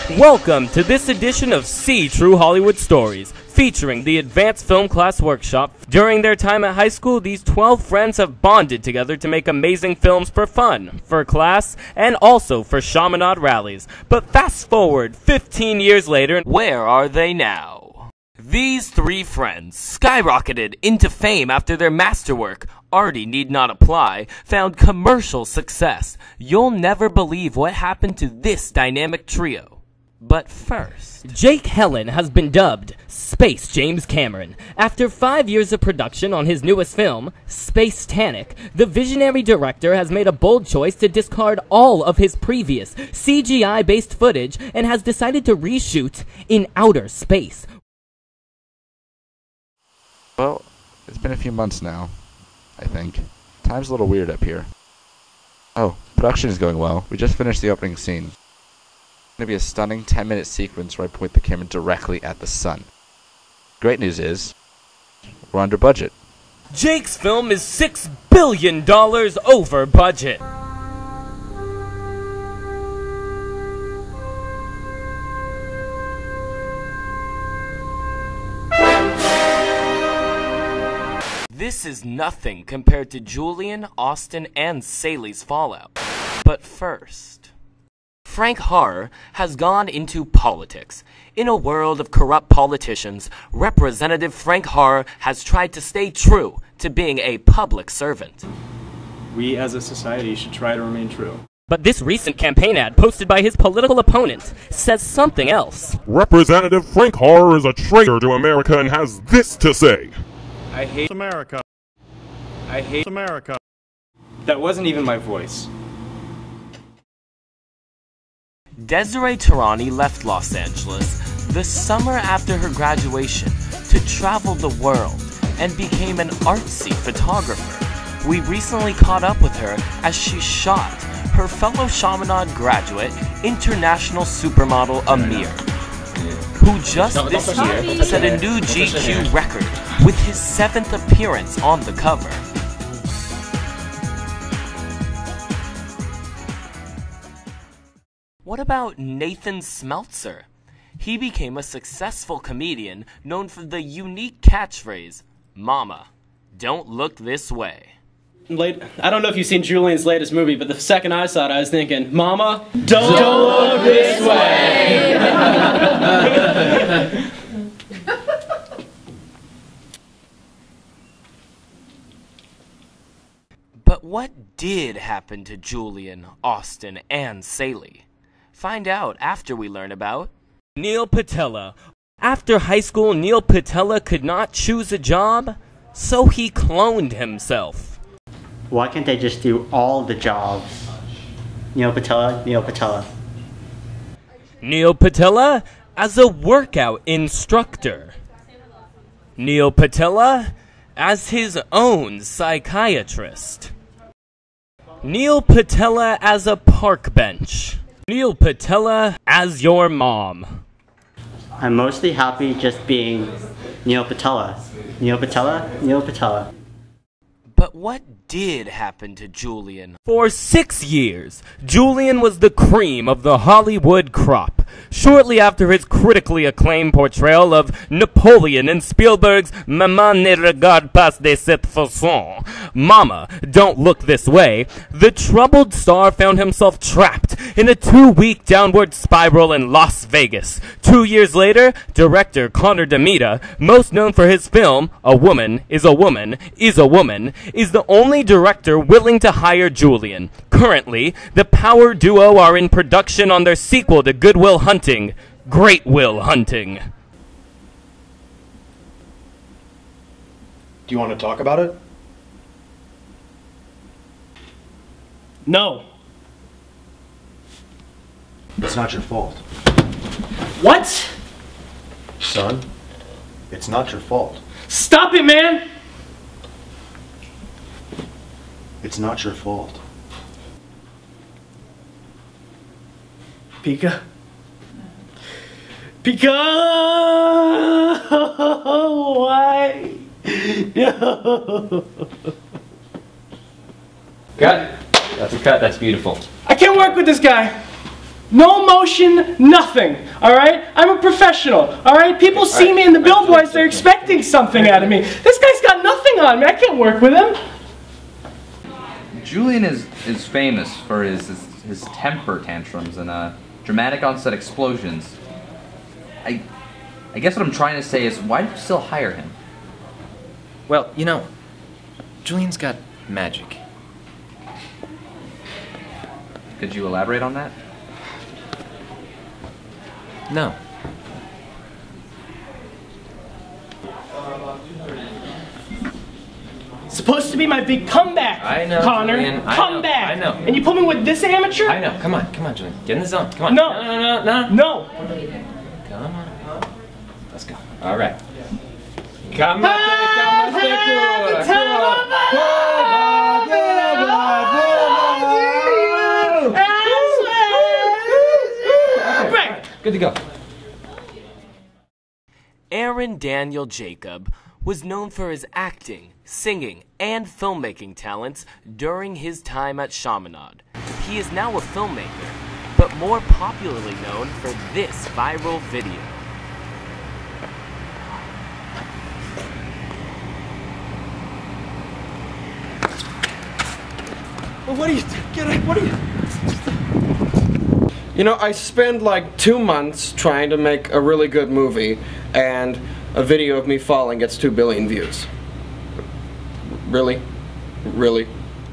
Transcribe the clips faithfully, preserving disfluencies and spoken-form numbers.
Welcome to this edition of See True Hollywood Stories, featuring the Advanced Film Class Workshop. During their time at high school, these twelve friends have bonded together to make amazing films for fun, for class, and also for Chaminade rallies. But fast forward fifteen years later, where are they now? These three friends skyrocketed into fame after their masterwork, Artie Need Not Apply, found commercial success. You'll never believe what happened to this dynamic trio. But first, Jake Hellen has been dubbed Space James Cameron. After five years of production on his newest film, Space Tanic, the visionary director has made a bold choice to discard all of his previous C G I-based footage and has decided to reshoot in outer space. Well, it's been a few months now, I think. Time's a little weird up here. Oh, production is going well. We just finished the opening scene. It's going to be a stunning ten minute sequence where I point the camera directly at the sun. Great news is, we're under budget. Jake's film is six billion dollars over budget. This is nothing compared to Julian, Austin, and Saley's fallout. But first, Frank Harrer has gone into politics. In a world of corrupt politicians, Representative Frank Harrer has tried to stay true to being a public servant. We as a society should try to remain true. But this recent campaign ad posted by his political opponent says something else. Representative Frank Harrer is a traitor to America and has this to say. I hate America. I hate America. That wasn't even my voice. Desiree Terani left Los Angeles the summer after her graduation to travel the world and became an artsy photographer. We recently caught up with her as she shot her fellow Chaminade graduate, international supermodel Amir, who just this year set a new G Q record with his seventh appearance on the cover. What about Nathan Smeltzer? He became a successful comedian known for the unique catchphrase, "Mama, don't look this way." Late, I don't know if you've seen Julian's latest movie, but the second I saw it, I was thinking, "Mama, don't, don't look this way." But what did happen to Julian, Austin, and Saley? Find out after we learn about Neale Petilla. After high school, Neale Petilla could not choose a job, so he cloned himself. Why can't they just do all the jobs? Neale Petilla, Neale Petilla. Neale Petilla as a workout instructor. Neale Petilla as his own psychiatrist. Neale Petilla as a park bench. Neale Petilla as your mom. I'm mostly happy just being Neale Petilla. Neale Petilla, Neale Petilla. But what did happen to Julian? For six years, Julian was the cream of the Hollywood crop. Shortly after his critically acclaimed portrayal of Napoleon in Spielberg's Maman ne regarde pas de cette façon, Mama, Don't Look This Way, the troubled star found himself trapped in a two-week downward spiral in Las Vegas. Two years later, director Connor DeMita, most known for his film A Woman is a Woman is a Woman, is the only director willing to hire Julian. Currently, the power duo are in production on their sequel to Good Will Hunting, Great Will Hunting. Do you want to talk about it? No. It's not your fault. What? Son, it's not your fault. Stop it, man! It's not your fault. Pika? Pika! Why? No. Cut. That's a cut. That's beautiful. I can't work with this guy. No motion, nothing. All right? I'm a professional. All right? People see me in the billboards, they're expecting something out of me. This guy's got nothing on me. I can't work with him. Julian is, is famous for his, his, his temper tantrums and uh, dramatic onset explosions. I, I guess what I'm trying to say is, why do you still hire him? Well, you know, Julian's got magic. Could you elaborate on that? No. Supposed to be my big comeback, I know, Connor. Julian. I Come know, back. I know. And you put me with this amateur? I know. Come on, come on, Julian. Get in the zone. Come on. No. No, no, no, no. No. Come on. Let's go. All right. Come on, come on, come on. Good to go. Aaron Daniel Jacob was known for his acting, singing, and filmmaking talents during his time at Chaminade. He is now a filmmaker, but more popularly known for this viral video. Well, what are you, get it, what are you? You know, I spend like two months trying to make a really good movie, and a video of me falling gets two billion views. Really? Really?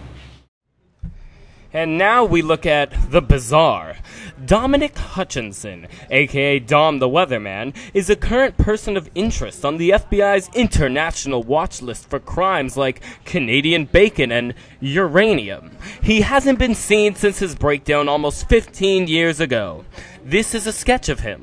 And now we look at the bizarre. Dominic Hutchinson, aka Dom the Weatherman, is a current person of interest on the F B I's international watch list for crimes like Canadian bacon and uranium. He hasn't been seen since his breakdown almost fifteen years ago. This is a sketch of him.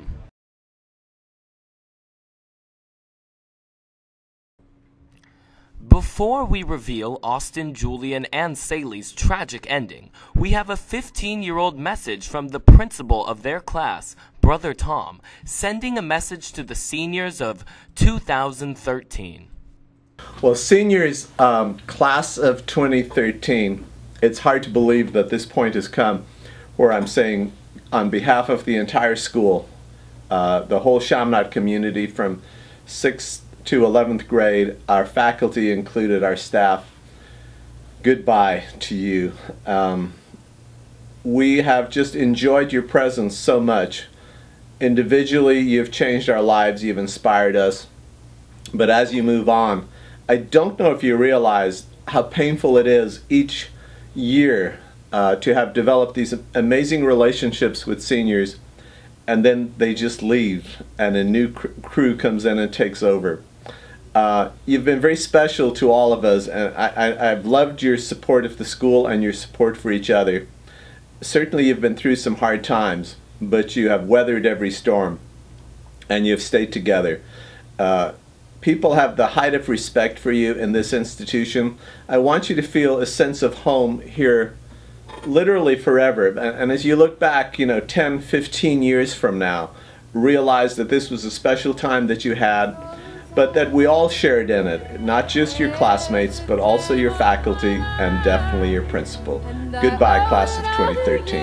Before we reveal Austin, Julian, and Saley's tragic ending, we have a fifteen-year-old message from the principal of their class, Brother Tom, sending a message to the seniors of two thousand thirteen. Well, seniors, um, class of twenty thirteen, it's hard to believe that this point has come where I'm saying on behalf of the entire school, uh, the whole Chaminade community from sixth to eleventh grade, our faculty included, our staff, goodbye to you. Um, we have just enjoyed your presence so much. Individually, you've changed our lives, you've inspired us. But as you move on, I don't know if you realize how painful it is each year uh, to have developed these amazing relationships with seniors, and then they just leave and a new cr crew comes in and takes over. Uh, you've been very special to all of us, and I, I, I've loved your support of the school and your support for each other. Certainly you've been through some hard times, but you have weathered every storm, and you've stayed together. Uh, people have the height of respect for you in this institution. I want you to feel a sense of home here literally forever. And, and as you look back, you know, ten, fifteen years from now, realize that this was a special time that you had, but that we all shared in it, not just your classmates, but also your faculty and definitely your principal. Goodbye, class of twenty thirteen.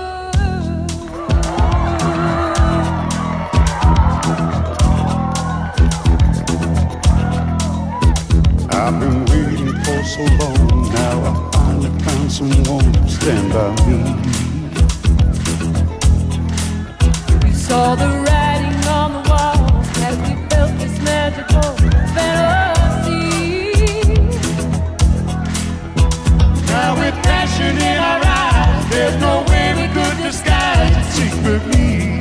I've been waiting for so long, now I finally found someone to stand by me. We saw the writing on the wall as we felt this magical fantasy. Now with passion in our eyes, there's no way we could disguise it secretly.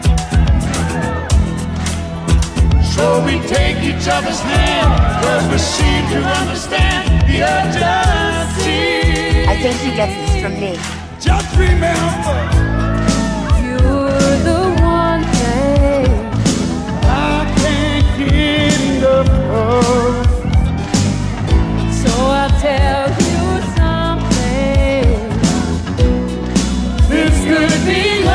So we take each other's hand, cause we seem to understand the urgency. I think he gets this from me. Just remember, you're the one thing I can't get enough of. So I'll tell you something. This could be